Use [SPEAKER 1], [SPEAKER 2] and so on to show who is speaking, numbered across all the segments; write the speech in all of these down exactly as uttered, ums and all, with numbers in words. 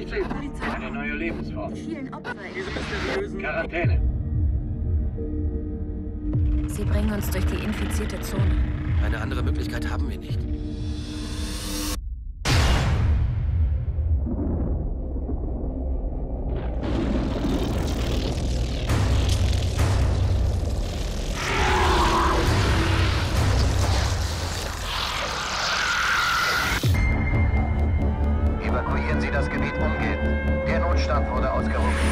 [SPEAKER 1] sechzehn.
[SPEAKER 2] Polizei.
[SPEAKER 1] Eine neue Lebensform.
[SPEAKER 2] Die vielen Opfer.
[SPEAKER 3] Diese mysteriösen...
[SPEAKER 1] Quarantäne.
[SPEAKER 2] Sie bringen uns durch die infizierte Zone.
[SPEAKER 4] Eine andere Möglichkeit haben wir nicht.
[SPEAKER 5] Evakuieren Sie das Gebiet umgehend. Der Notstand wurde ausgerufen.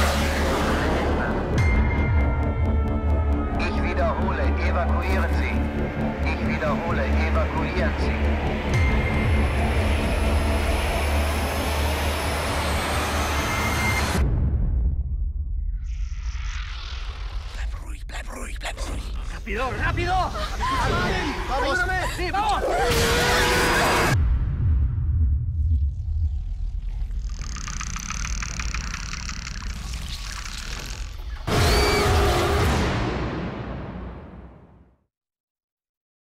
[SPEAKER 5] Ich wiederhole, evakuieren Sie. Ich wiederhole, evakuieren Sie.
[SPEAKER 4] Bleib ruhig, bleib ruhig, bleib ruhig.
[SPEAKER 3] Rápido, rápido! ¡Vamos! ¡Sí, vamos!